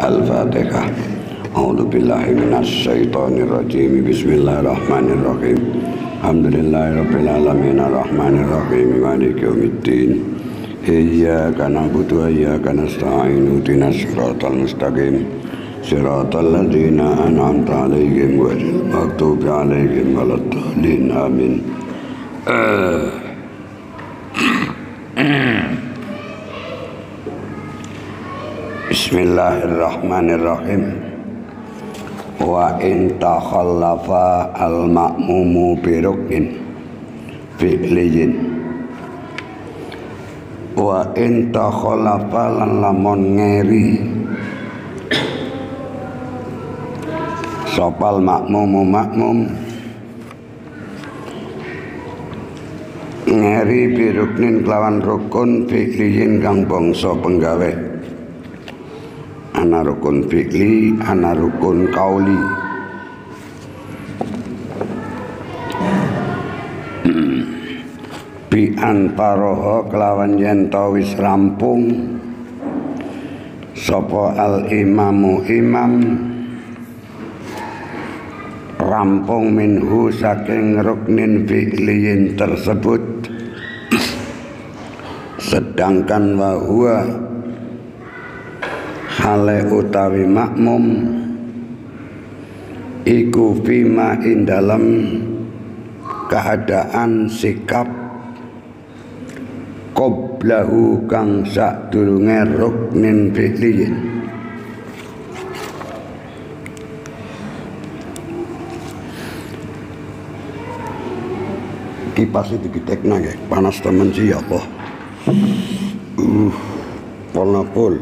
Al-Fatihah. A'udzu billahi minasy syaithanir rajim. Bismillahirrahmanirrahim. Alhamdulillahirabbil alamin arrahmanir rahim maliki yaumiddin. Iyyaka na'budu wa iyyaka nasta'in. Ihdinas siratal mustaqim. Siratal ladzina an'amta 'alaihim ghairil maghdubi 'alaihim waladdallin. Amin. Bismillahirrahmanirrahim. Wa in takhallafa al-ma'mumu biruknin fi'liyin. Wa in takhallafa lan lamun ngeri sopal makmum ngeri biruknin kelawan rukun fi'liyin kang bangsa penggawe. Ana rukun fi'li, ana rukun kauli. Bi antaroho kelawan yen wis rampung sapa al imamu imam rampung minhu saking ruknin fi'liyin tersebut, sedangkan wa huwa hale utawi makmum iku fima ing dalam keadaan sikap qoblahu kang sadurunge ruknin fi'liyin. Kipas itu ditekna ya, panas temen sih ya Allah. Pol.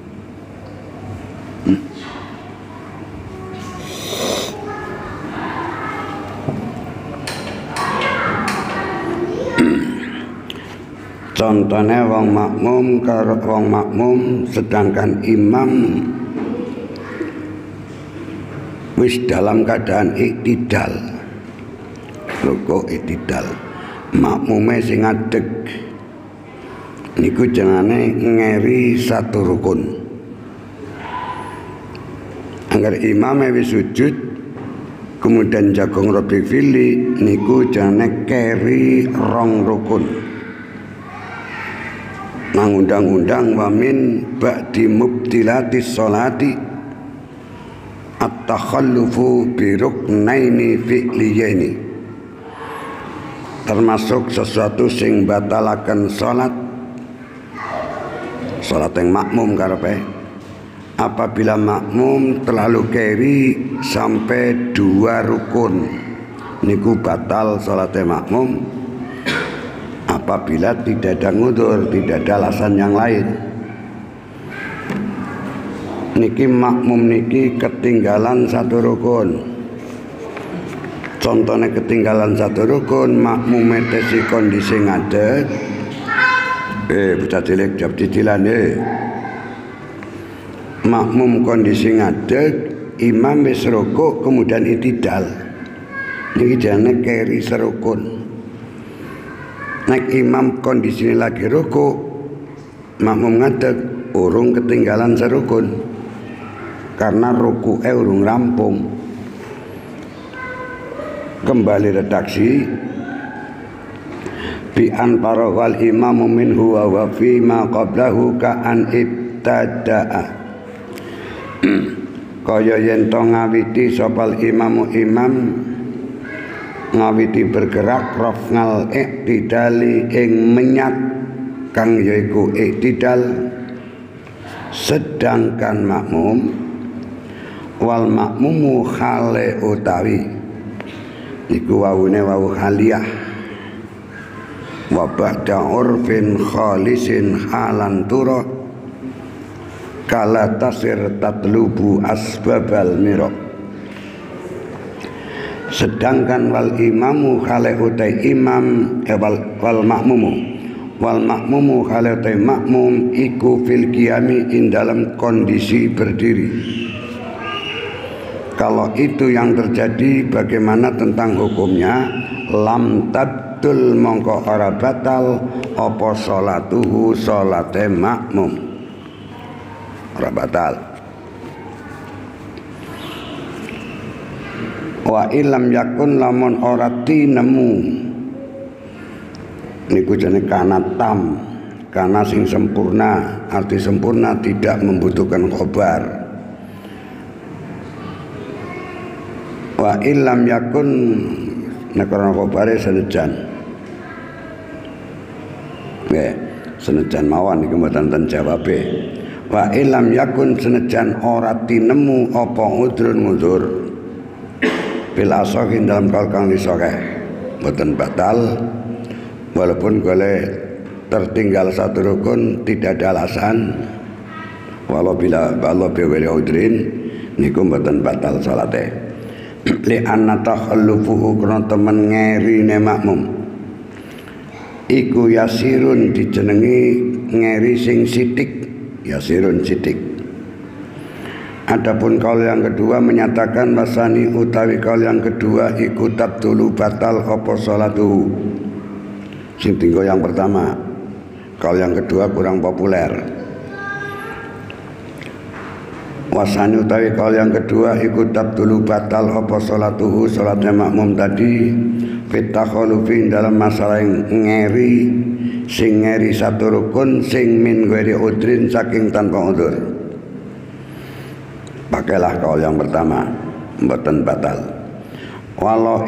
Contohnya wong makmum karo wong makmum sedangkan imam wis dalam keadaan iktidal. Rukuk iktidal. Makmume sing ngadeg niku jenenge ngeri satu rukun. Angger imame wis sujud kemudian jagung robi fili niku jenenge keri rong rukun. Nang undang-undang wamin ba'di mubtilatis sholati at-takhallufu bi ruknaini fi'liyaini, termasuk sesuatu sing batalaken salat yang makmum karepe apabila makmum terlalu keri sampai 2 rukun niku batal salate makmum apabila tidak ada ngudur, tidak ada alasan yang lain. Niki makmum niki ketinggalan 1 rukun. Contohnya ketinggalan 1 rukun, makmum metesi kondisi ngadeg. Bocah cilik jawab cicilan makmum kondisi ngadeg, imam wis rukuk kemudian itidal. Niki jenenge keri serukun. Nek imam kondisinya lagi rukuk, makmum ngadeg urung ketinggalan serukun karena rukuke urung rampung. Kembali redaksi bi an parawal imamu minhu wa fi ma qablahu ka an ibtada'a. Kaya yen to ngawiti sopal imamu imam ngawiti bergerak rafnal iktidali ing menyat kang yaiku iktidal, sedangkan makmum wal makmumu khale utawi iku wawune wawu haliyah wa ba'da urfin khalisin halan tura kala tasir tatlubu asbabal mirok. Sedangkan wal imamu khale utai imam wal makmumu khale utai makmum iku fil qiyami in dalam kondisi berdiri. Kalau itu yang terjadi, bagaimana tentang hukumnya? Lam tabdul mongko ora batal apa salatuhu salate makmum, ora batal. Wa ilam yakun lamun ora tinemu niku jenenge kana tam, kana sing sempurna. Arti sempurna tidak membutuhkan khobar. Wa ilam yakun nekana khobare senajan nggih senajan mawon niku mboten ten jawabe. Wa ilam yakun senajan ora tinemu apa udrun-udzur bil asahin dalam kaul kang disokeh mboten batal walaupun golek tertinggal satu rukun tidak ada alasan walau biwali udrin niku mboten batal salate li anna takhallufuhu kana temen ngerine makmum iku yasirun dijenengi ngeri sing sithik yasirun sithik. Adapun kaul yang kedua menyatakan wasani utawi kaul yang kedua iku tabdulu batal apa salatu. Sing tinggal yang pertama. Kaul yang kedua kurang populer. Wasani utawi kaul yang kedua iku tabdulu batal apa salatuhu salatnya makmum tadi fit takhalufi dalam masalah yang ngeri sing ngeri satu rukun sing min ghairi udrin saking tanpa udzur. Pakailah kaul yang pertama mboten batal. Walau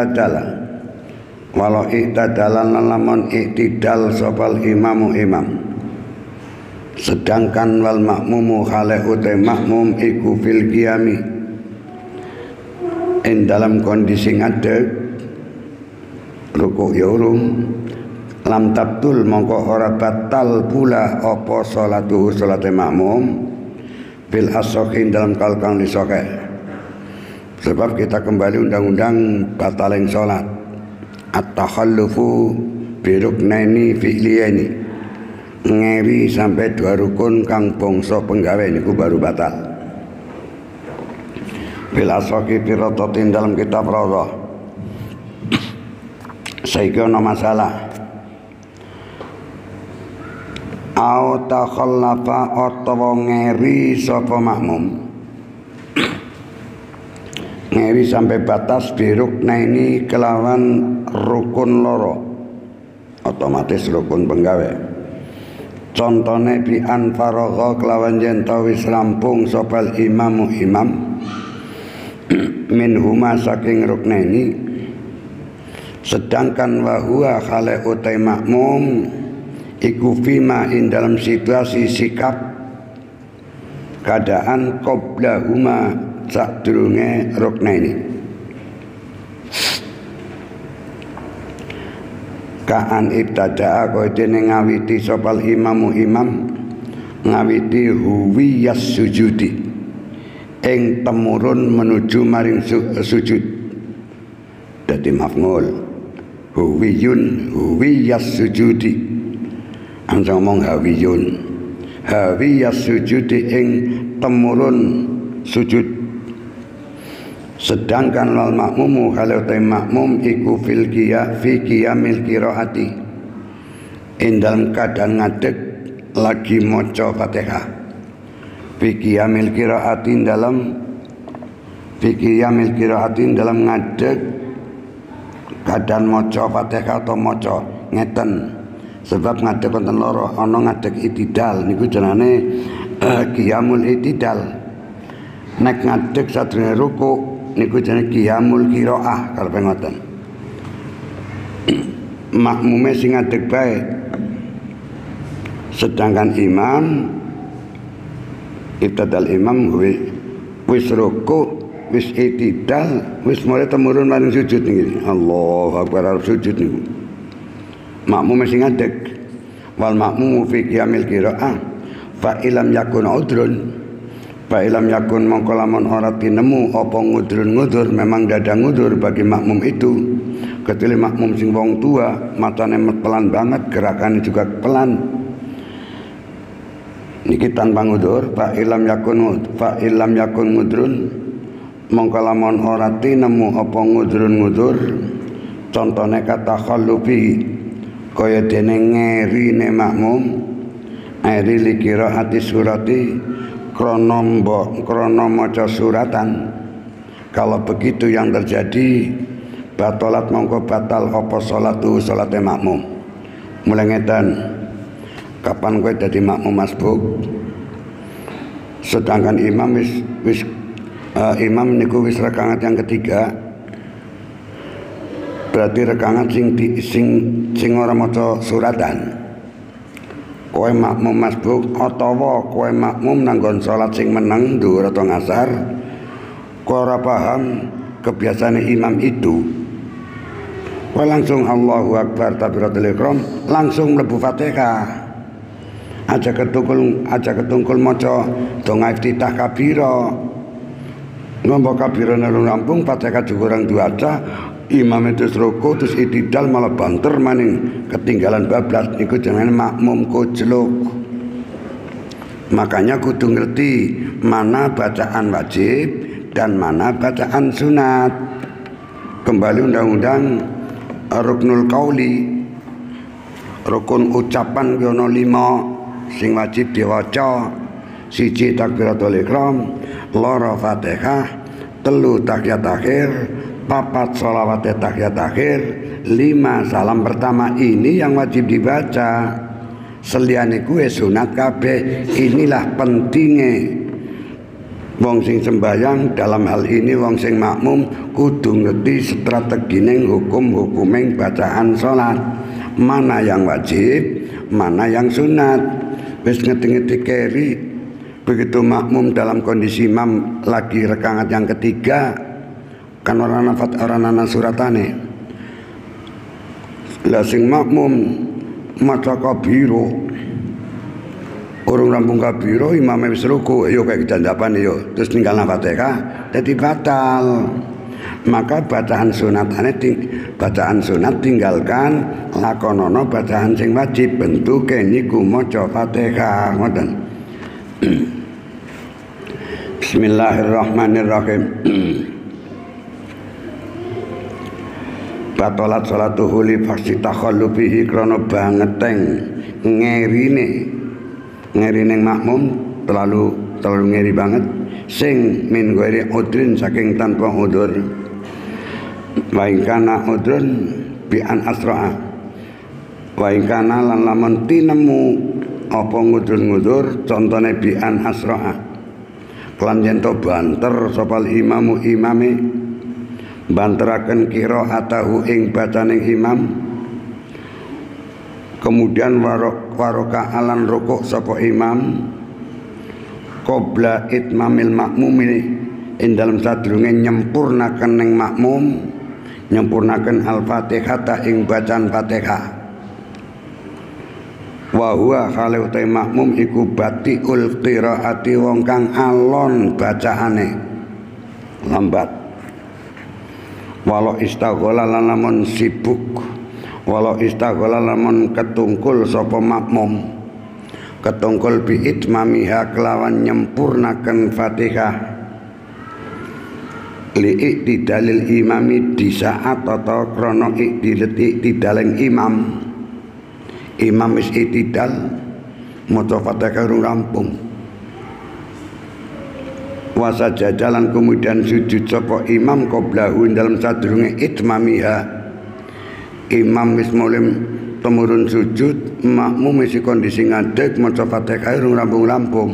iktadala lamun iktidal sopal imamu imam sedangkan wal makmumu khale utai makmum iku fil qiyami in dalam kondisi ngadeg rukuk ya urung lam tabtul mongko ora batal pula apa salatuhu salate makmum bil asokin dalam kalkang disokeh. Sebab kita kembali undang-undang bataling sholat at-takhallufu biruknaini fi'liyani ngeri sampai 2 rukun kang bangsa penggawe niku baru batal bil asoki firototin dalam kitab Rawdah. Saiki ana masalah au takhallafa utawa ngeri sapa makmum ngeri sampai batas birukna ini kelawan rukun loro otomatis rukun penggawe contone bi an faragha kelawan yen wis rampung sopal imamu imam min huma saking rukna ini sedangkan wa huwa khale utai makmum iku fima in dalam situasi sikap keadaan qabla huma sadurunge ruknaini kaan ibtada'a kaya dene ngawiti sopal imamu imam ngawiti huwiyas sujudi ing temurun menuju maring sujud dadi maf'ul huwiyas sujudi anda ngomong hawiyas sujudi ing temurun sujud sedangkan wal makmumu kalau te makmum iku fi qiyamil qiraati in dalam keadaan ngadeg lagi maca Fatihah fi qiyamil qiraati dalam ngadeg keadaan maca Fatihah atau maca ngeten. Sebab ngadeg wonten loro, ana ngadeg itidal niku jenenge qiyamul itidal. Nek ngadeg sadurunge ruku niku jenenge qiyamul qiraah karepe ngoten. Makmume sing ngadeg bae. Sedangkan imam ibtadal imam wis ruku, wis itidal, wis mulai temurun maring sujud niki. Allahu akbar sujud niku. Makmum sing ngadeg wal makmumu fi qiyamil qiraah fa ilam yakun udrun fa ilam yakun mongko lamun ora tinemu apa ngudrun-ngudur memang dada ngudur bagi makmum itu kecuali makmum sing wong tua matane pelan banget gerakannya juga pelan niki tanpa ngudur fa ilam yakun ngudrun mongko lamun ora tinemu apa ngudrun-ngudur contone kata khallufi kaya dene ngerine makmum eri likira hati surati krono maca suratan Kalau begitu yang terjadi, batalat mongko batal apa salate makmum. Mulai ngeten, kapan kowe dadi makmum masbuk, sedangkan imam imam niku wis rakaat yang ketiga, berarti rakaat sing ora maca suratan. Kowe makmum masbuk utawa kowe makmum nanggon salat sing meneng dhuwur atau ngasar, kowe ora paham kebiasaan imam itu, kowe langsung Allahu Akbar takbiratul ihram, langsung mlebu Fatihah. Aja ketungkul maca donga iftitah kabira. Ngombo kabira nang rampung Fatihah kurang diwaca, imam itu ruku terus itidal malah banter maning ketinggalan bablas, iku jenenge makmum kojlok. Makanya kudu ngerti mana bacaan wajib dan mana bacaan sunat. Kembali undang-undang ruknul qauli, rukun ucapan yono 5 sing wajib diwaca: 1 takbiratul ihram, 2 Fatihah, 3 tahiyat akhir, 4 sholawat tahiyat akhir, 5 salam pertama. Ini yang wajib dibaca. Seliyane kuwe sunat kabeh. Inilah pentingnya wong sing sembayang, dalam hal ini wong sing makmum kudu ngerti strategine hukum-hukuming bacaan salat. Mana yang wajib, mana yang sunat. Wis ngerti-ngerti keri. Begitu makmum dalam kondisi imam lagi rakaat yang ketiga, kan orang ana suratane. Lah sing makmum maca kabiro, urung rampung kabiro, imam wis ruku, yo kayak jandapan yo, terus ninggalna Fatihah, dadi batal. Maka bacaan sunat tinggalkan, lakonono bacaan sing wajib. Bentuke niku maca Fatihah ngoten. Bismillahirrahmanirrahim. Batalat salatuhu li faksi takhallubihi krana bangeteng ngerine makmum terlalu ngeri banget, sing min ghairi udrin saking tanpa udzur. Wa in kana udrun bi an asra'a, wa in kana lan lamun tinemu apa ngudur-ngudur, contone bi an asra'a, kelan yen to banter sapa imame, banteraken qiraatahu ing bacaning imam, kemudian waroka alan rukuk sapa imam, qabla itmamil makmumi, ing dalem sadurunge nyempurnaken ning makmum, nyempurnaken al-Fatihah ing bacaan Fatihah. Wa huwa khale utai makmum iku batiul qiraati, wong kang alon bacaane, lambat. Walau istaghala lan lamun sibuk, walau istaghala lamun ketungkul sapa makmum, ketungkul bi itmamiha kelawan nyempurnaken Fatihah, li iktidalil imami di saat atau krono iktidaleng imam is iktidal maca Fatihah urung rampung, wasa jajalan kemudian sujud sapa imam qoblahu dalam sadurunge itmamiha, imam wis mulai temurun sujud, makmum isi kondisi ngadeg maca Fatihah urung rampung-rampung.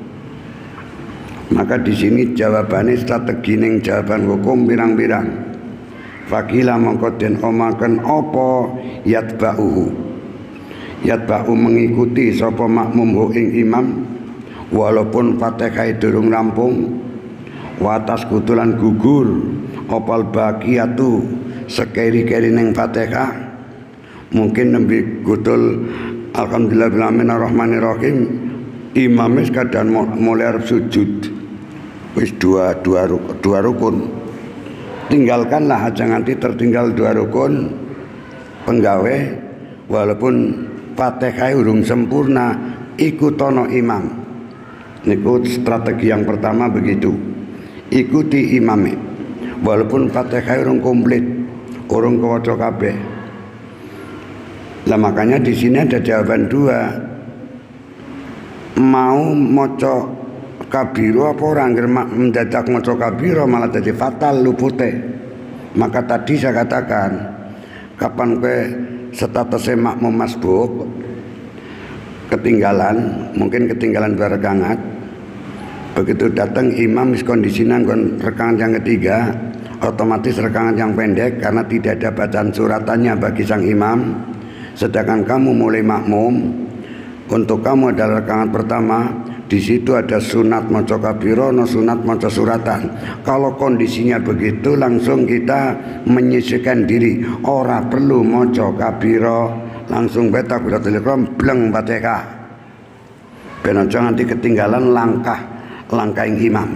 Maka di sini jawabannya strategi ning jawaban hukum pirang-pirang. Fakila mongko den omaken apa yatba'uhu, yatba'u mengikuti sapa makmum hu ing imam, walaupun Fatihah durung rampung, watas kutulan gugur opal baqiyatu sekeri-keri ning Fatihah, mungkin nembe gutul alhamdulillahirrahmanirrahim, imam wis kadang mulai arep sujud, wis dua rukun, tinggalkanlah aja nganti tertinggal 2 rukun penggawe, walaupun Fatihah urung sempurna, ikutono imam. Niku strategi yang pertama begitu, ikuti imame walaupun Fatihah urung komplit, urung kewaca kabeh. Lah makanya di sini ada jawaban 2. Mau maca kabiro apa ora anggere mendadak maca kabiro malah dadi fatal lupute. Maka tadi saya katakan kapan kowe statusnya makmum masbuk ketinggalan, mungkin ketinggalan 2 rakaat, begitu datang imam kondisinya rakaat yang ketiga, otomatis rakaat yang pendek karena tidak ada bacaan suratannya bagi sang imam. Sedangkan kamu mulai makmum, untuk kamu adalah rakaat pertama, di situ ada sunat maca kabiro, no sunat maca suratan. Kalau kondisinya begitu langsung kita menyisihkan diri, ora perlu maca kabiro, langsung beta takbiratul ihram bleng Fatihah. Ben aja nganti ketinggalan langkah yang imam.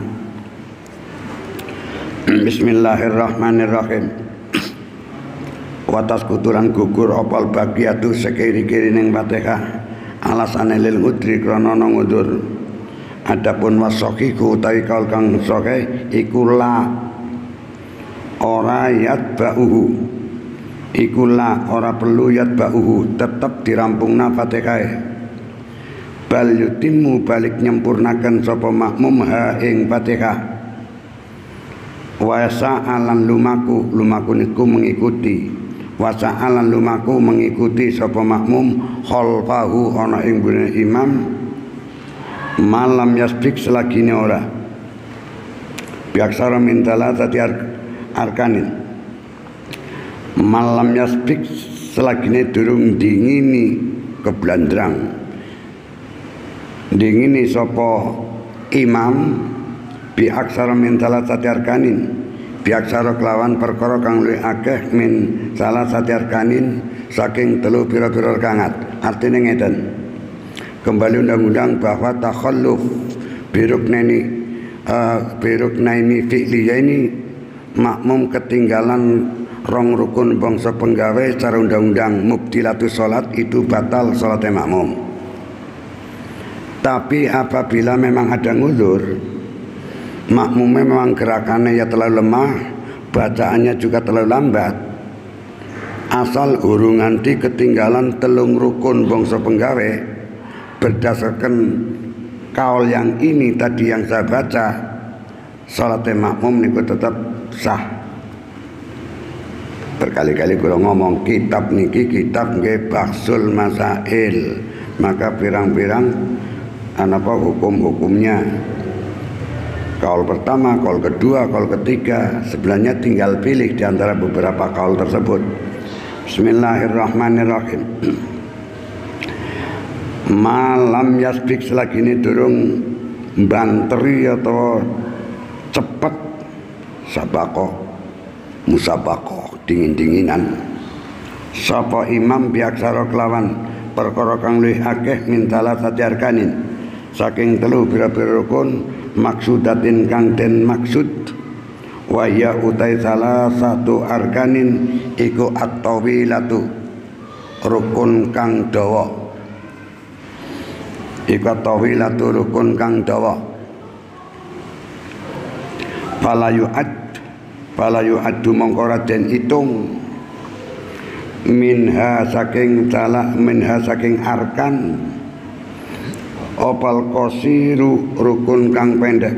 Bismillahirrahmanirrahim. Watas kuturan gugur opal bagiatu sekiri-kiri ning Fatihah. Alasane lil udri krana ngudur. Adapun wasokiku utawi kaul kang sokeh iku la ora yatba'uhu, iku la ora perlu yatba'uhu, tetep dirampungna Fatihah. Bal yutimmu balik nyempurnakan sapa makmum ha ing Fatihah. Wa sa'alan lumaku niku mengikuti, wa sa'alan lumaku mengikuti sapa makmum khalfahu ana ing gune imam malam yasbik selagine ora biaksara min talatati arkanin, malam yasbik selagine durung dingini keblandrang, dingini sapa imam biaksara min talatati arkanin, biaksara kelawan perkara kang luwih akeh min salasati arkanin saking 3 pira-pira rakaat. Artine ngeten, kembali undang-undang bahwa takhalluf biruknaini fi'liya ini makmum ketinggalan rong rukun bangsa penggawe secara undang-undang mubtilatus salat itu batal salatnya makmum. Tapi apabila memang ada ngulur, makmumnya memang gerakannya ya terlalu lemah, bacaannya juga terlalu lambat, asal urung nganti ketinggalan 3 rukun bangsa penggawe, berdasarkan kaul yang ini tadi yang saya baca, salatnya makmum niku tetap sah. Berkali-kali kalau ngomong kitab niki kitab nggih Bahsul Masail, maka pirang-pirang apa hukum-hukumnya. Kaul pertama, kaul kedua, kaul ketiga, sebenarnya tinggal pilih di antara beberapa kaul tersebut. Bismillahirrahmanirrahim. Malam yasbik selagi ini durung banteri atau cepet sabako musabako dingin-dinginan sapa imam biaksara kelawan perkara kang luwih akeh mintala satiarkanin saking 3 pira-pira rukun maksudatin kang den maksud wahya utai salah satu arkanin iku at-tawilatu rukun kang dawa, iku tawilatu rukun kang dawa. Falayu adu mongkora den itung minha saking arkan opal qasiru rukun kang pendek.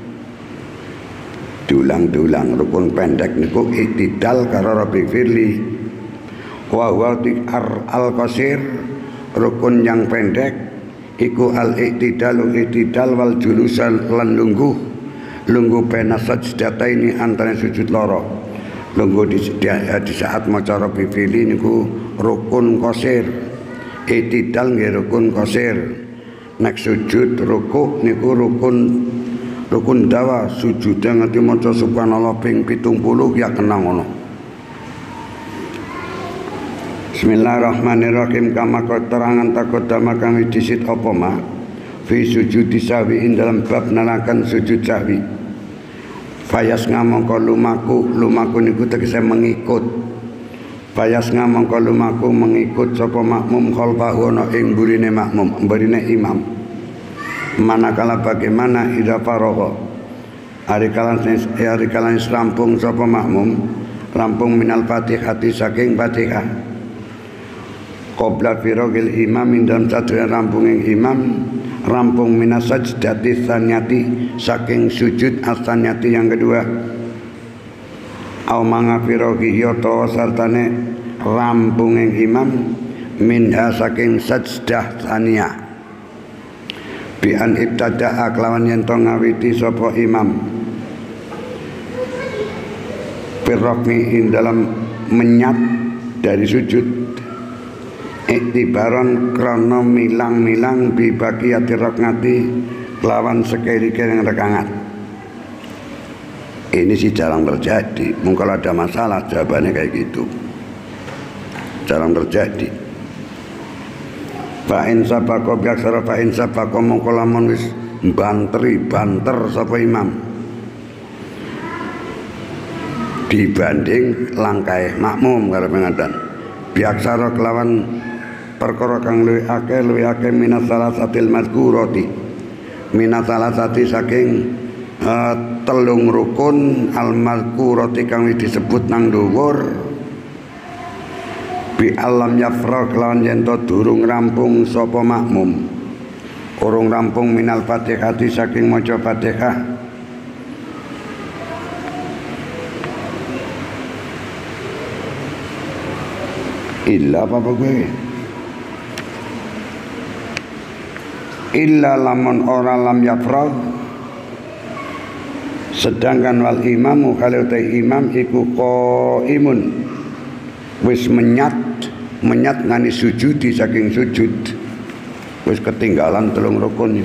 Diulang-ulang rukun pendek niku iktidal karo Rabbi Firli wa huwa al-qasir rukun yang pendek iku al-iktidal wal julusan lan lungguh pena sajdata ini antara sujud loro. Lungguh di saat maca Rabbi Fili niku rukun qasir, iktidal nggih rukun qasir. Nek sujud rukuk niku rukun dawa, sujud nganti maca subhanallah ping 70 ya kena ngono. Bismillahirrahmanirrahim. Kama keterangan takodama kami disit apa ma fi sujud sahwi ing dalam bab nalakan sujud sahwi. Fayas ngamangka lumaku niku tegese mengikut. Fayas ngamangka lumaku mengikut sapa makmum khalfahu ana ing burine makmum, burine imam. Manakala bagaimana idza faragha ari kalan rampung sapa makmum, rampung minal Fatihati saking Fatihah. Qabla firagil imam dalam sadurunge rampunging imam rampung minas sajdati tsaniyati saking sujud as-tsaniyati yang kedua au mangafirohi yoto sartane rampunging imam minha saking sajdah tsaniyah bi an ibtada'a kelawan yen to ngawiti sapa imam birrokmi ing dalam menyat dari sujud iktibaron krono milang-milang bibakiyati rokngati kelawan sekeri-kering rekangat. Ini sih jarang terjadi. Mungkin kalau ada masalah jawabannya kayak gitu. Jarang terjadi. Fa'in sabako biaksara fa'in sabako mongkolamun wis banter sapa imam dibanding langkai makmum karo pengadan biaksara kelawan perkara kang luwih akeh minas salasatil mazkurati minas salasati saking telung rukun al mazkurati kang disebut nang dhuwur bi alam yafra kelawan yen to durung rampung sapa makmum urung rampung minal fatihati saking maca Fatihah illa apa gue illa lamun ora lam yafrag sedangkan wal imamu kalau imam iku qaimun wis menyat ngani sujudi saking sujud wis ketinggalan telung rukun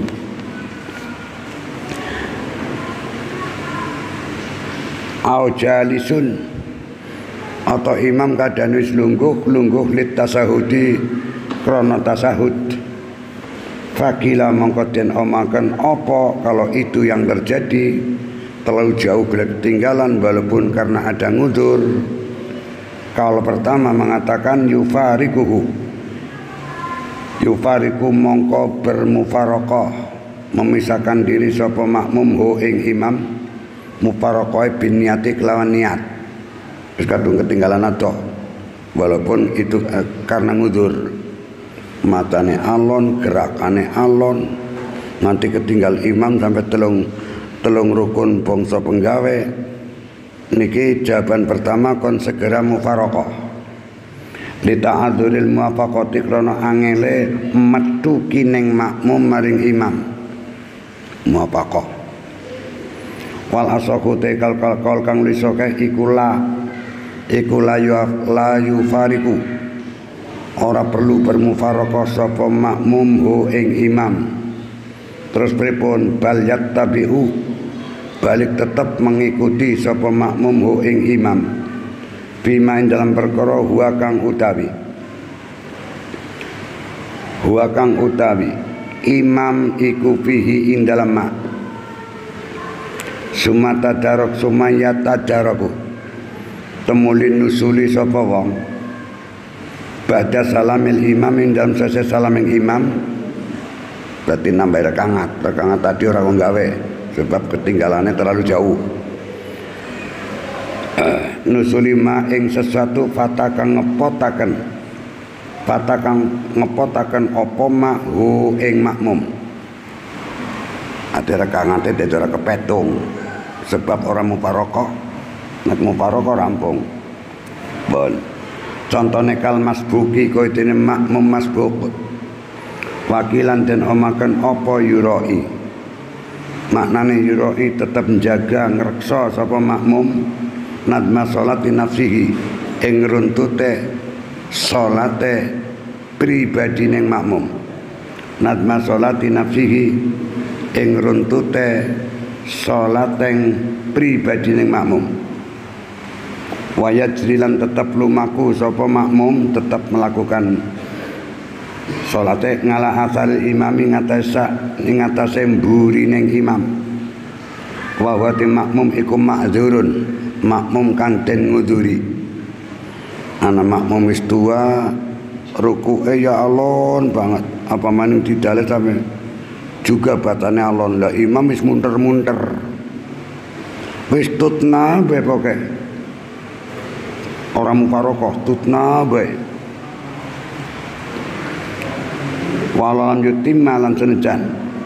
au jalisun atau imam kadang wis lungguh lit tasahudi krana tasahud fakila mongko den omaken apa kalau itu yang terjadi terlalu jauh ketinggalan walaupun karena ada ngudur. Kalau pertama mengatakan yufariku mongko bermufaraqah memisahkan diri sapa makmum hu ing imam mufaraqah bin niati kelawan niat wis kadung ketinggalan ado walaupun itu karena ngudur matane alon gerakane alon nanti ketinggal imam sampai telung rukun bangsa penggawe. Niki jawaban pertama kon segera mufaraqah li ta'adzuril muwafaqati krana angele metu kining makmum maring imam muwafaqah wal asahu tekal kal kang lisoke iku la yufariku ora perlu bermufaraqah sapa makmum hu ing imam terus pripun bal yattabi'u balik tetap mengikuti sapa makmum hu ing imam bima dalam perkara huwa kang utawi imam iku fihi ing dalam mak sumata darok sumayata daroku temulin nusuli sapa wong ba'da salamil imam ing dalam sese salaming imam berarti nambah rekangat tadi ora wong gawe sebab ketinggalannya terlalu jauh. Nusulima ing sesuatu fatakang ngepotaken apa hu ing makmum. Ada rekangate dadi ora kepetung sebab orang mufaraqah nek mufaraqah rampung. Bon. Contone kal masbuki kowe dene makmum masbuk. Wakilan den omaken apa yuroi. Maknane yuroi tetap menjaga ngreksa sapa makmum nadma sholati nafsihi ing runtute salate pribadi ning makmum nadma sholati nafsihi ing runtute salateng pribadi ning makmum wayajrilan tetap lumaku sapa makmum tetap melakukan salate ngalah asal imami ngatase mburi ning imam wa wati makmum iku ma'dzurun makmum kan den nguduri ana makmum wis tua rukuke ya alon banget apa maning didale sampe juga batane alon lah imam wis munter-munter wis tutna bae pokoke ora mufaraqah tutna bae walau lam yutimma lan senajan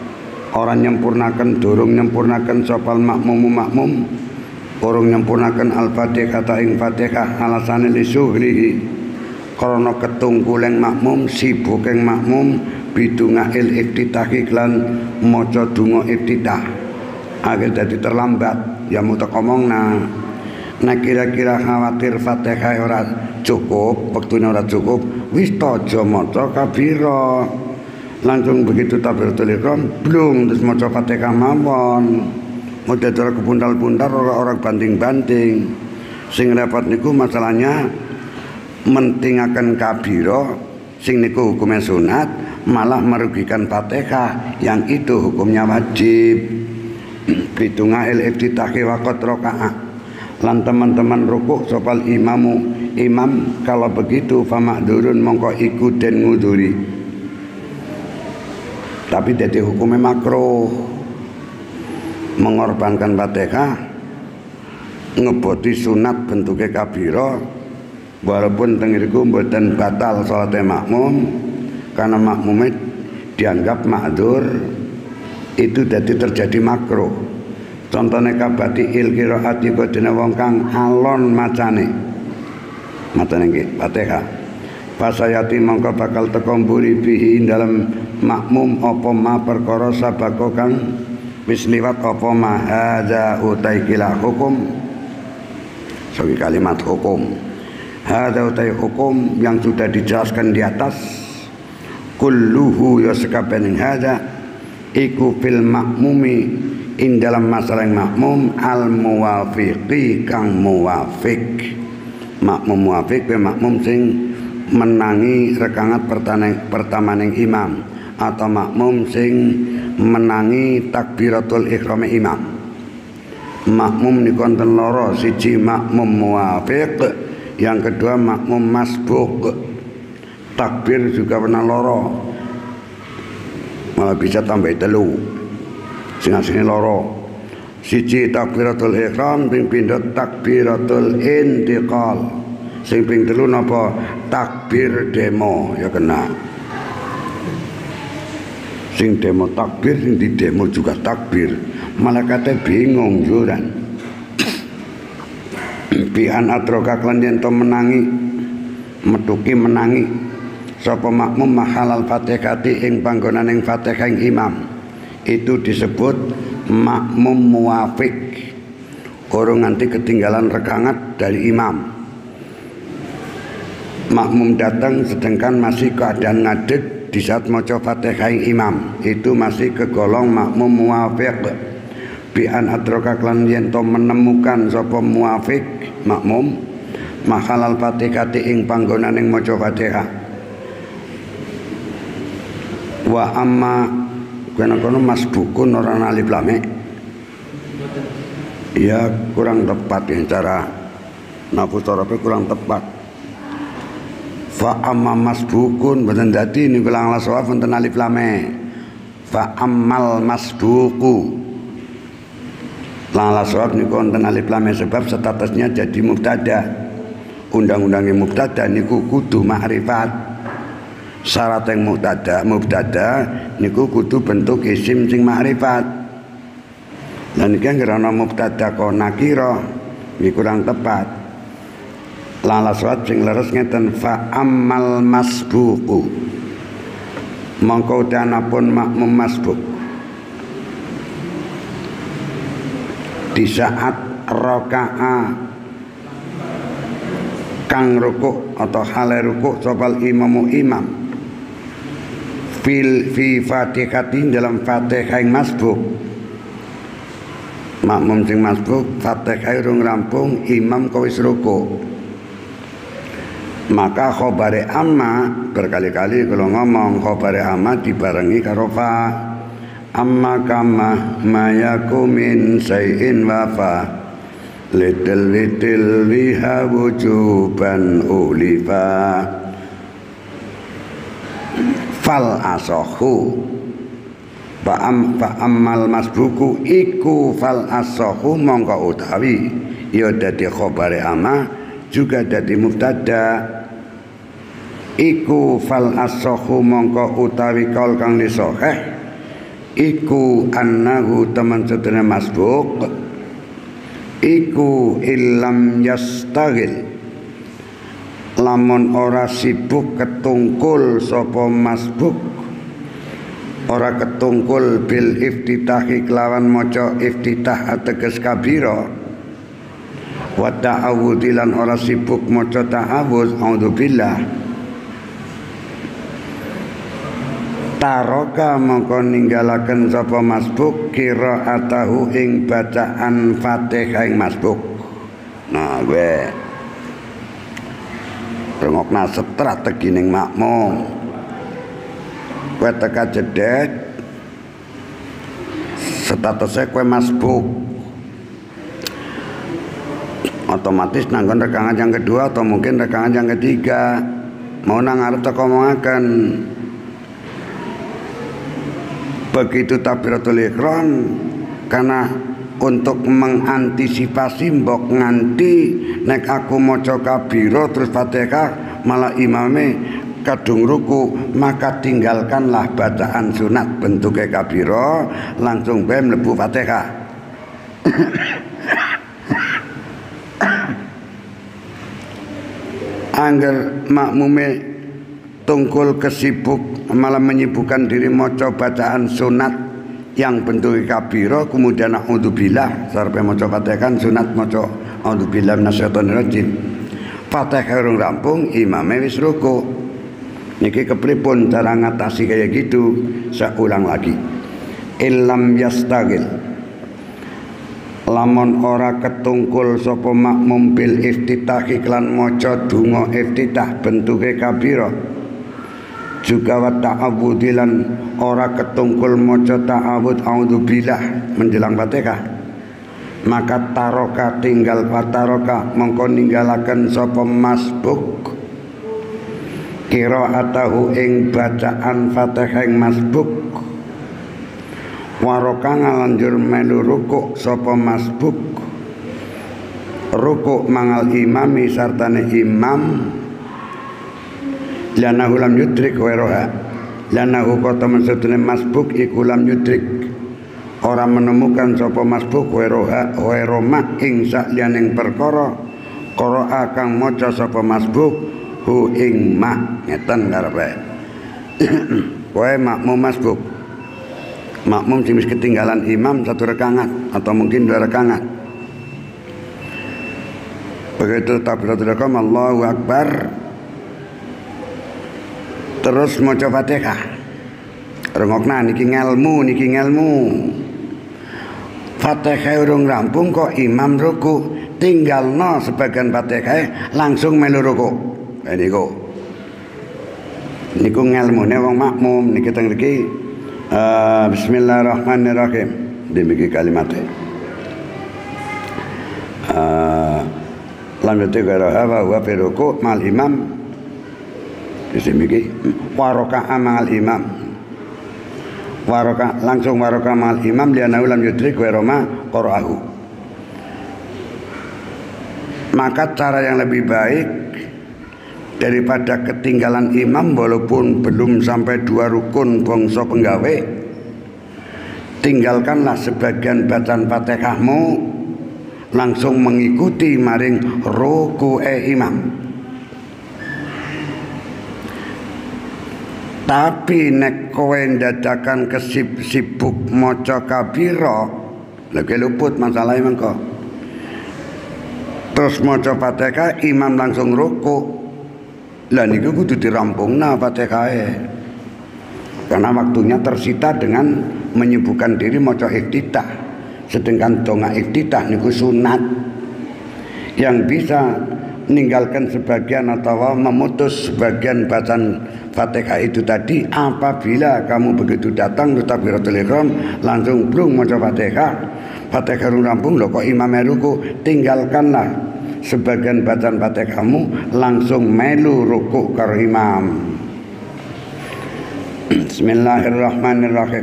orang nyempurnakan durung nyempurnakan sopal makmum urung nyempurnakan al-fatihah ing fatihah alasane lisuhrihi karena ketungkuleng makmum sibukeng makmum bidungahil iftitahi lan maca donga iftitah akhir dadi terlambat ya mutek omongna. Nah kira-kira khawatir fatihah ora cukup wektune ora cukup wis aja maca kabira langsung begitu takbiratul ihram blung terus maca fatihah mawon model cara kepundal-pundal orang banting-banting sing repot niku masalahnya mentingaken kabira sing niku hukumnya sunat malah merugikan fatihah yang itu hukumnya wajib bidungahil iftitahi waqat rakaah lan teman-teman rukuk sopal imam kalau begitu famakdurun mongko iku den nguduri tapi jadi hukumnya makruh mengorbankan fatihah ngeboti sunat bentuknya kabira walaupun tengiriku mboten batal salatnya makmum karena makmumnya dianggap makdur itu jadi terjadi makruh. Contohnya kabati il qiraati kodene wong kang alon macane nggih Fatihah fasayati mongko bakal teka mburi bihi dalam makmum apa ma perkara sabako kang wis liwat apa ma hadza utai kila hukum sebagai kalimat hukum hadza utai hukum yang sudah dijelaskan di atas kulluhu ya sekabening hadza iku fil makmumi in dalam masalah yang makmum al muwafiqi kang muwafiq makmum muwafiq be makmum sing menangi rekangat pertamaning imam atau makmum sing menangi takbiratul ihram imam makmum niku wonten loro siji makmum muwafiq yang kedua makmum masbuk takbir juga pernah loro malah bisa tambah telu sing asline loro siji takbiratul ihram ping pindho takbiratul intiqal sing ping telu napa takbir demo ya kena sing demo takbir sing di demo juga takbir malaikate bingung juran bian atroka klan yen to menangi metuki menangi sapa makmum mahalal fatihati ing panggonaning fatihah ing imam itu disebut makmum muwafiq orang nanti ketinggalan rekaat dari imam makmum datang sedangkan masih keadaan ngadeg di saat maca fatihah imam itu masih kegolong makmum muwafiq bi'an atroka klan yen to menemukan sapa muwafiq makmum mahalal fatihati ing panggonaning maca fatihah wa amma kono masbukun orang alif lam ya kurang tepat ya cara nafsu torope kurang tepat fa amma masbukun mboten dadi niku lang laswa wonten alif lam fa ammal masbuku lang laswa niku wonten alif lam sebab statusnya jadi mubtada undang-undangnya mubtada niku kudu ma'rifat syarat yang mubtada niku kudu bentuk isim sing ma'rifat dan iki ngrana mubtada kok nakira iki kurang tepat lalaswat sing leres ngeten fa ammal masbuqu mongko danapun makmum masbuk di saat raka'a kang rukuk atau hale rukuk sopal imamu imam fi fatihatin dalam fatihah yang masbuk makmum sing masbuk fatihah urung rampung imam kawis rukuk maka khobare amma berkali-kali kalau ngomong khobare amma dibarengi karo fa amma kama mayaku min sayin wafa lidil liha wujuban ulifa fal asohu fa ammal masbuku iku fal asohu mongko utawi ya dadi khabare amma juga dadi mubtada iku fal asohu mongko utawi kaul kang disahih iku annahu teman sedene masbuk iku illam yastaghil lamun ora sibuk ketungkul sapa masbuk ora ketungkul bil iftitahi kelawan maca iftitah ateges kabira wa ta'awudilan ora sibuk maca ta'awuz a'udzubillah taroka mongko ninggalaken sapa masbuk qiraatahu ing bacaan Fatihah ing masbuk. Nah kowe rungokna strategi ning makmum kowe teka jedhet statusnya kowe masbuk otomatis nanggon rekangan yang kedua atau mungkin rekangan yang ketiga mau nang arep teko omongaken begitu takbiratul ihram karena untuk mengantisipasi mbok nganti nek aku maca kabira terus Fatihah malah imame kadung ruku maka tinggalkanlah bacaan sunat bentuknya kabira langsung bae mlebu Fatihah. Angger makmume tungkul kesibuk malah menyibukkan diri maca bacaan sunat yang bentuknya kabira kemudian a'udzubillah sampai maca Fatihah sunat maca a'udzubillah minasyaitonirrajim Fatihah urung rampung imame wis ruku niki kepripun cara ngatasi kayak gitu saya ulang lagi illam yastaghil lamun ora ketungkul sapa makmum bil iftitah iklan maca donga iftitah bentuke kabira juga wa ta'awudilan ora ketungkul maca ta'awud a'udzubillah menjelang Fatihah maka taroka tinggal pataroka mongko ninggalaken sapa masbuk qiraatahu ing bacaan Fatihah ing masbuk waroka ngalanjur melu rukuk sapa masbuk rukuk mangal imami sartane imam lanahu lam yudrik weroha lanahu kota maksudnya masbuk iku lam yudrik orang menemukan sapa masbuk weroha weroma ing sakliyaning perkara qira'a kang maca sapa masbuk hu ing ma ngeten karepe kowe makmum masbuk makmum sing wis ketinggalan imam satu rakaat atau mungkin dua rakaat begitu takbiratul ihram Allahu akbar terus maca Fatihah rungokna niki ngelmu Fatihah urung rampung kok imam ruku tinggalno sebagian Fatihah langsung melu ruku niku ngelmune wong makmum niki teng mriki bismillahirrahmanirrahim demikian kalimatnya lam yutik wa huwa fi ruku' mal imam disebiki waroka amal imam waroka langsung waroka mal imam liana lam yudrik wa roma qara'ahu maka cara yang lebih baik daripada ketinggalan imam walaupun belum sampai dua rukun bangsa penggawe tinggalkanlah sebagian bacaan Fatihahmu langsung mengikuti maring ruku'e imam tapi nek kowe ndadakan kesibuk maca kabira lagi luput masalah mengko terus maca Fatihah imam langsung ruku' lah niku kudu dirampungna Fatihah karena waktunya tersita dengan menyibukkan diri maca iftitah sedangkan donga iftitah niku sunat yang bisa meninggalkan sebagian atau memutus sebagian bacaan Fatihah itu tadi apabila kamu begitu datang takbiratul ihram langsung blung maca Fatihah rampung lho kok imam ruku tinggalkanlah sebagian bacaan Fatihahmu langsung melu rukuk karo imam. Bismillahirrahmanirrahim.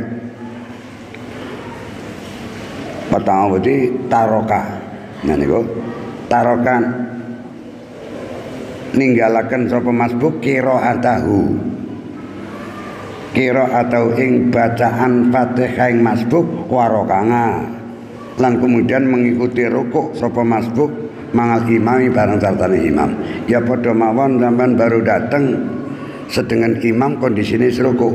Patawudi taroka. Nah niku tarokan ninggalaken sapa masbuk qiraatahu kira atau ing bacaan Fatihah ing masbuk warokanga lan kemudian mengikuti rukuk sapa masbuk mangal imami bareng sartane imam. Ya padha mawon sampean baru dateng sedengan imam kondisine rukuk.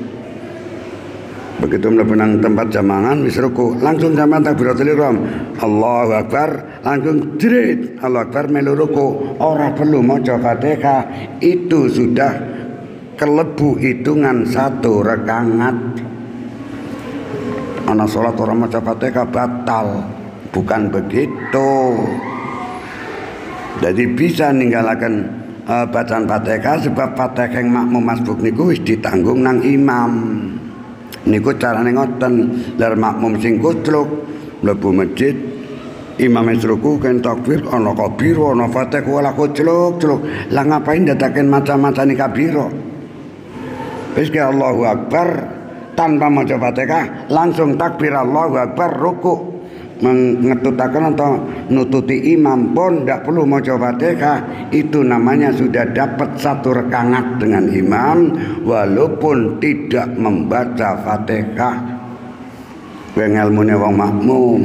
Begitu mlebu nang tempat jamangan wis rukuk, langsung sampean takbiratul ihram. Allahu Akbar, langsung jret. Allahu Akbar melu rukuk. Ora perlu maca Fatihah, itu sudah kelebu hitungan satu rakaat. Ana salat ora maca Fatihah batal. Bukan begitu. Jadi bisa ninggalaken bacaan Fatihah sebab Fatihah yang makmum masbuk niku wis ditanggung nang imam. Niku carane ngoten, lar makmum sing kucluk mlebu masjid imam ruku kan takbir ana kabira ana Fatihah wala kucluk-cluk. Lah ngapain dadaken maca-macane kabira? Wis ke Allahu Akbar tanpa maca Fatihah langsung takbir Allahu Akbar ruku. Mengetutakan atau nututi imam pun tidak perlu maca Fatihah, itu namanya sudah dapat satu rakaat dengan imam walaupun tidak membaca Fatihah. Ilmune wong makmum.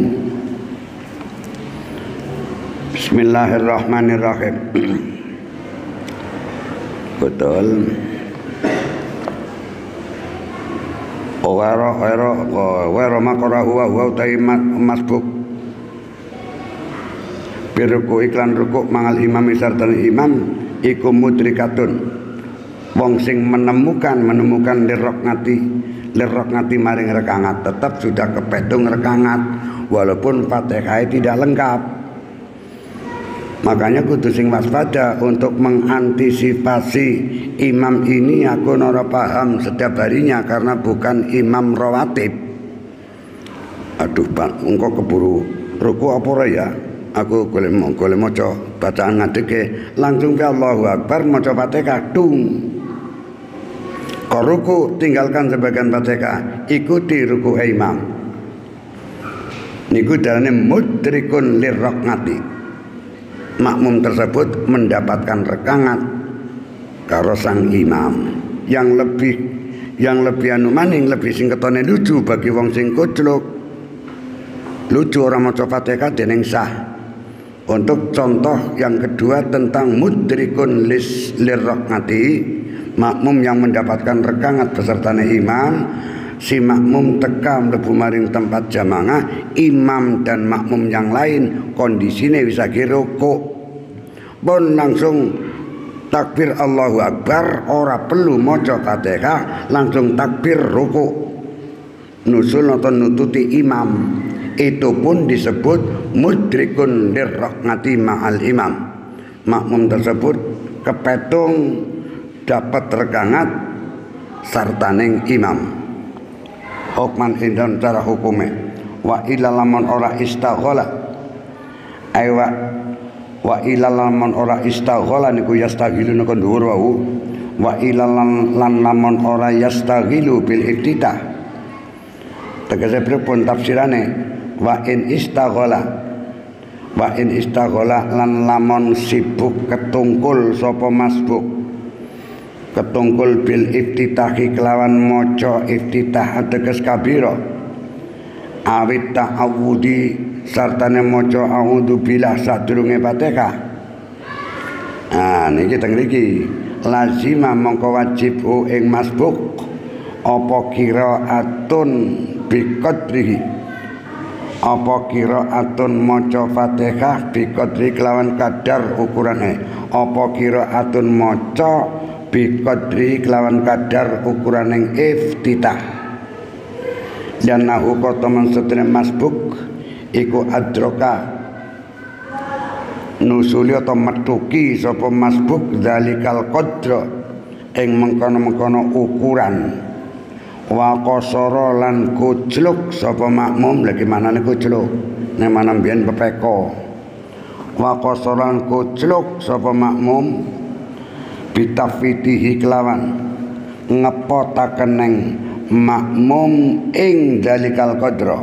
Bismillahirrahmanirrahim. Betul. Wara makara huwa masbuk biruku iklan rukuk mangal imam sartane imam iku mudrikatun wong sing menemukan lirok ngati maring rakaat, tetap sudah kepetung rakaat walaupun Fatihah tidak lengkap. Makanya kudu sing waspada untuk mengantisipasi imam ini. Aku ora paham setiap harinya karena bukan imam rawatib. Aduh Pak, engko keburu ruku apa ora ya? Aku golek maca bacaan ngadeke langsung ke Allahu Akbar maca Fatihah dung. Kok ruku tinggalkan sebagian Fatihah, ikuti ruku imam. Niku darane mudrikun lirraqati. Makmum tersebut mendapatkan rakaat karo sang imam. Yang lebih anu maning lebih singketane lucu bagi wong sing kucluk. Lucu orang maca Fatihah dening sah. Untuk contoh yang kedua tentang mudrikun lirraqati, makmum yang mendapatkan rakaat besertane imam. Si makmum teka mlebu maring tempat jamaah, imam dan makmum yang lain kondisine bisa ruku. Pun langsung takbir Allahu Akbar, ora perlu maca Fatihah, langsung takbir ruku. Nusul atau nututi imam. Itu pun disebut mudrikun lirraqati ma'al imam. Makmum tersebut kepetung dapat rakaat sartaning imam. Hukman indan cara hukume wa ilalaman ora istaghala wa ilalaman ora istaghala niku yastaghilu niku dhuwur wau wa ilalan lan lamun ora yastaghilu bil iftitah tegese pripun tafsirane wa in istaghala lan lamun sibuk ketungkul sapa masbuk ketungkul bil iftitahi kelawan maca iftitah ateges kabira awit ta'awudi sartane maca a'udzu billah sadurunge Fatihah. Niki teng mriki lazima mongko wajib ing masbuk apa qiraatun biqadrihi apa qiraatun maca Fatihah biqadri kelawan kadar ukurane apa qiraatun maca biqadri kelawan kadar ukuran yang iftitah. Dan nahu kotoman setene masbuk iku adroka nusuli atau metuki sapa masbuk zalikal qadra ing mengkono-mengkono ukuran wa qasara lan kucluk sapa makmum. Lagi manane kucluk nek mana mbiyen pepeko wa qasara lan kucluk sapa makmum bitafitihi kelawan ngepotaken ing makmum ing dalikal qadra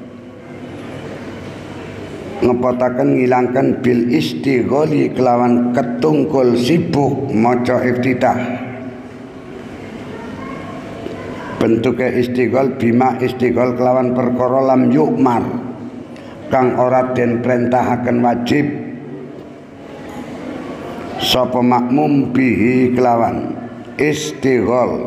ngepotaken ngilangkan bil istighali kelawan ketungkul sibuk maca iftitah bentuke istighol bima istighol kelawan perkara lam yukmar kang ora den perintahaken wajib sapa makmum bihi kelawan istighol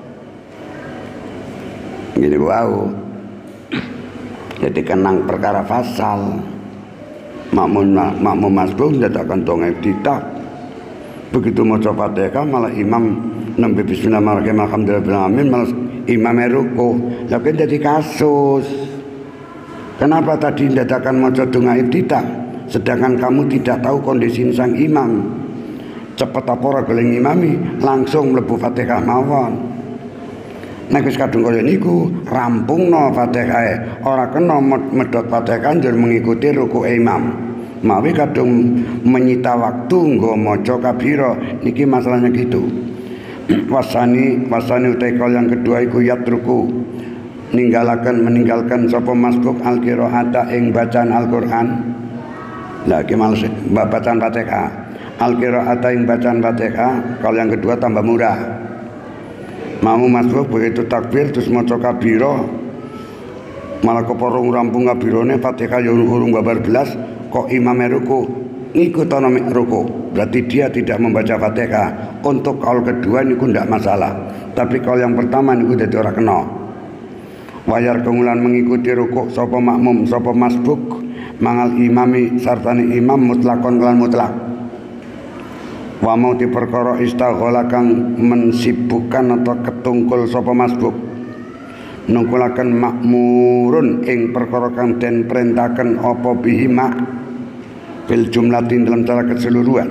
gini wau jadi kenang perkara fasal makmum masbuk ndadakan dongeng tidak begitu maca Fatihah malah imam nembe bismillahirrahmanirrahim alhamdulillahirabbil alamin malah imam ruku lha kan dadi kasus kenapa tadi ndadakan maca donga tidak sedangkan kamu tidak tahu kondisi sang imam cepet apa ora gelem imami langsung mlebu Fatihah mawon. Nek wis kadung kaya niku rampungno Fatihah ora kena medhot Fatihah njur mengikuti rukuke imam. Mawi kadung menyita waktu nggo maca kabira niki masalahnya gitu. Wasani utai kal yang kedua iku yatruku meninggalkan sapa masbuk al-qiraata ing bacaan Al-Qur'an. Lah iki males bacaan Fatihah. Al-qiraata ing bacaan Fatihah kal yang kedua tambah murah. Mau masuk begitu takbir terus maca kabira malah keporong rampung kabirane Fatihah ya urung babar belas kok imam ruku ngikutono ruku berarti dia tidak membaca Fatihah. Untuk kaul kedua niku ndak masalah tapi kaul yang pertama niku dadi ora kena. Wayar kemulan mengikuti ruku sapa makmum sapa masbuk mangal imami sartane imam mutlakon kelan mutlak wa mau diperkara istaghala kang mensibukkan atau ketungkul sapa masbuk nungkulaken makmurun ing perkara kang den perintahaken apa bihima bil jumlatin dalam cara keseluruhan.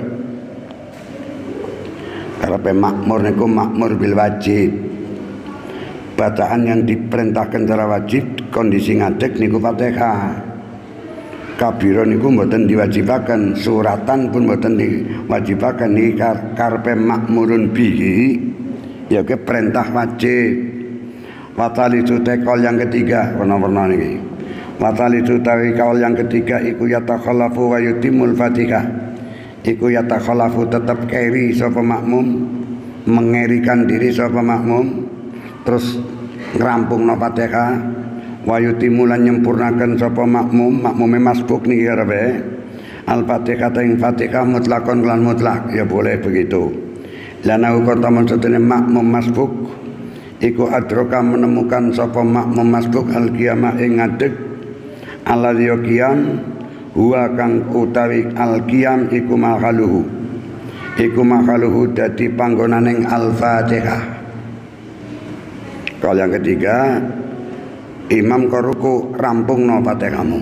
Karepe makmur niku makmur bil wajib bacaan yang diperintahkan secara wajib kondisi ngadeg niku Fatihah. Kabira niku mboten diwajibaken, suratan pun mboten diwajibaken niki karepe makmurun bihi ya ke perintah wajib. Watali tutekol yang ketiga warna-warna niki. Watali tutekol yang ketiga iku yatakhallafu wa yutimul Fatihah. Iku yatakhallafu tetap keri sapa makmum, mengerikan diri sapa makmum terus ngrampungno Fatihah. Wayu timulan nyempurnakan sapa makmume masbuk niki karepe al-Fatihah ing Fatihah mutlakon lan mutlak ya boleh begitu. Lan aku katamun sedene makmum masbuk iku adroka menemukan sapa makmum masbuk al-qiyamah ing ngadeg alladzi qiyam huwa kang utawi al-qiyam iku makhaluhu dadi panggonaning al-Fatihah. Kalau yang ketiga imam koruku rampung no Fatihahmu.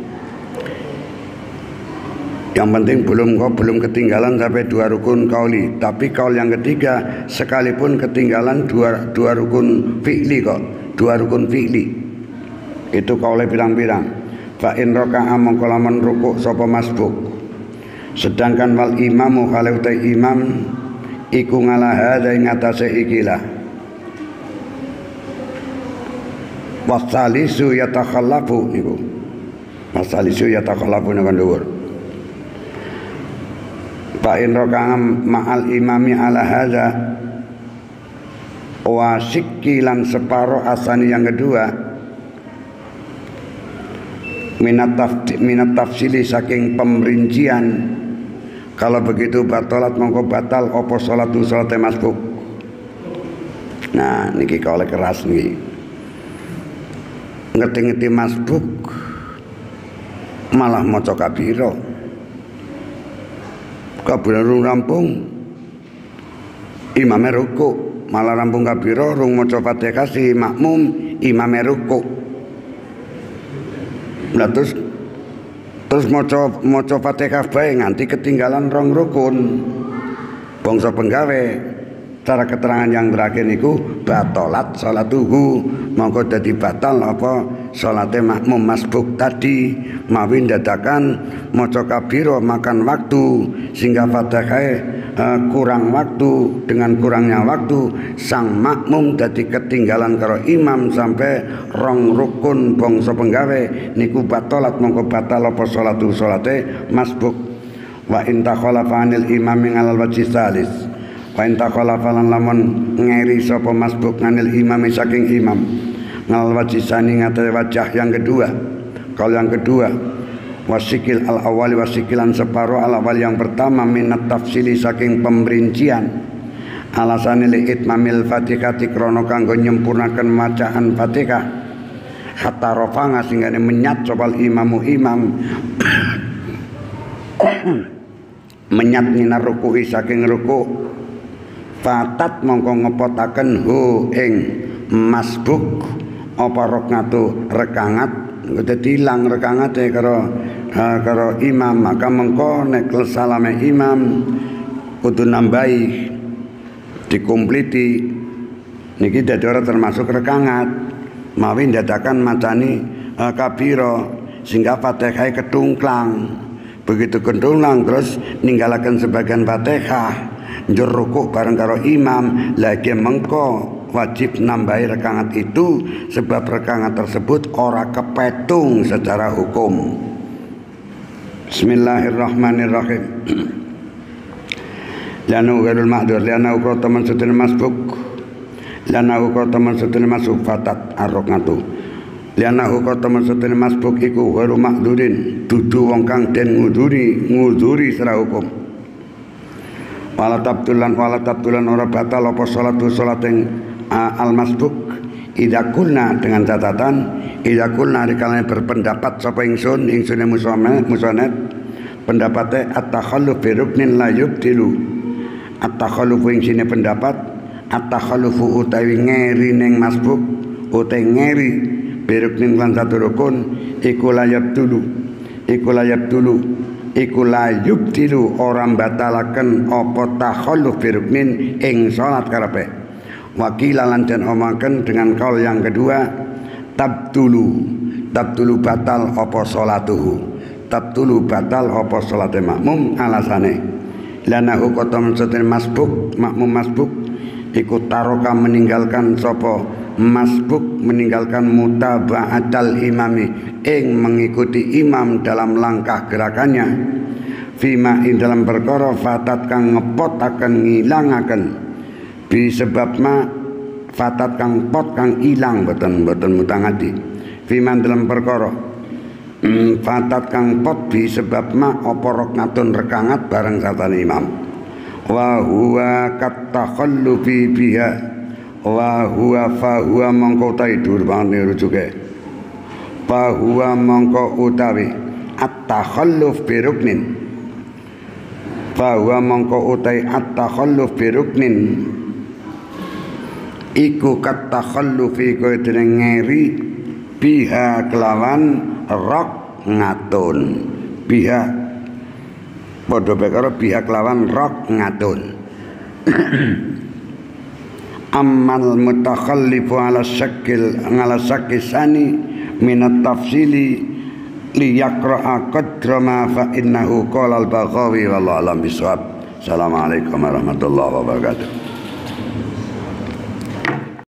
Yang penting belum ketinggalan sampai 2 rukun kauli. Tapi kaul yang ketiga sekalipun ketinggalan dua rukun fi'li kok. 2 rukun fi'li. Itu kaulnya pirang-pirang. Fa in raka'a mongko lamun ruku sapa masbuk. Sedangkan wal imamu kalau utai imam iku ngalah hadza ing atase ikilah. Wasalisu yatakhallafu niku. Wasalisu yatakhallafu nang dhuwur. Fa in raka'am ma'al imami ala hadza wa sikilan separo asani yang kedua minat tafsili saking pemerincian kalau begitu batalat mongko batal apa salate masbuk. Nah niki kaule keras niki. Ngerti-ngerti masbuk malah maca kabira rampung imame ruku malah rampung kabira rung maca Fatihah si makmum imame ruku lah terus maca Fatihah bae nganti ketinggalan 2 rukun bangsa penggawe. Cara keterangan yang terakhir niku batalat salatuhu mongko dadi batal apa salate makmum masbuk tadi mawi ndadakan maca kabira makan waktu sehingga Fatihah kurang waktu. Dengan kurangnya waktu sang makmum dadi ketinggalan karo imam sampai 2 rukun bangsa penggawe niku batalat mongko batal apa salate masbuk. Wa in takhalafa anil imam alal wajhi salis wa intakala falan lamun ngeri sapa masbuk nganil imam saking imam ngal wajisani ngatai wajah yang kedua. Kalau yang kedua wasikil al awali wasikilan separuh al awal yang pertama minat tafsili saking pemerincian alasane li itmamil fatihati krono kanggo nyempurnakan bacaan Fatihah hatta rafanga singgane menyat sopal imamu imam menyat minar ruku'i saking ruku' fatat mongko ngepotaken hu ing masbuk apa rokngatu rekangat dadi ilang rekangate karo imam maka mengko nek salame imam kudu nambahi dikumpliti niki dadi ora termasuk rekangat mawi ndadakan macani kabira sehingga Fatihah ketungklang begitu ketungklang terus ninggalaken sebagian Fatihah njur rukuk bareng karo imam lagi mengko wajib nambahi rekangat itu sebab rekangat tersebut ora kepetung secara hukum. Bismillahirrahmanirrahim. Lana ghairul ma'dur lana ukra taman sutul masbuk lana ukra taman sutul masbuk fatat arrokatu lana ukra taman sutul masbuk iku ghairul ma'durin dudu wong kang den nguduri secara hukum. Wala tabtulan ora batal apa salatu salat ing al-masbuk idza kulna dengan catatan idza kulna dikala berpendapat sapa ingsun musonnet pendapate at-takhalluf bi ruknin la yubtilu at-takhalluf ing sine pendapat at-takhallufu utawi ngeri ning masbuk utawi ngeri bi ruknin lan satu rukun iku la yubtilu orang batalaken apa takhalluf bi ruknin ing salat karepe. Wakilan dan omaken dengan kaul yang kedua tabtulu batal apa salatuhu tabtulu batal apa salate makmum alasane lana hukum setin masbuk makmum masbuk ikut taroka meninggalkan sopo masbuk meninggalkan mutaba'atal imami ing mengikuti imam dalam langkah gerakannya fima ing dalam perkara fatat kang ngepot akan ngilangaken disebab ma fatat kang pot kang ilang boten mutangati fiman dalam perkara fatat kang pot disebab ma apa roknatun rekangat bareng satane imam wa huwa katakhallufi biha wa huwa fa huwa mongko taidur banget rujuke fa huwa mongko utawi at-takhalluf bi ruknin fa huwa mongko utawi at-takhalluf bi ruknin iku katakhallufi kowe dening ngeri biha kelawan rok ngatun biha padha karo biha kelawan rok ngatun amal mutakhallifu ala syakisani minat tafsili liyaqra'a qadra ma fa innahu qala al-Baghawi wallahu a'lam bishawab. Assalamualaikum warahmatullahi wabarakatuh.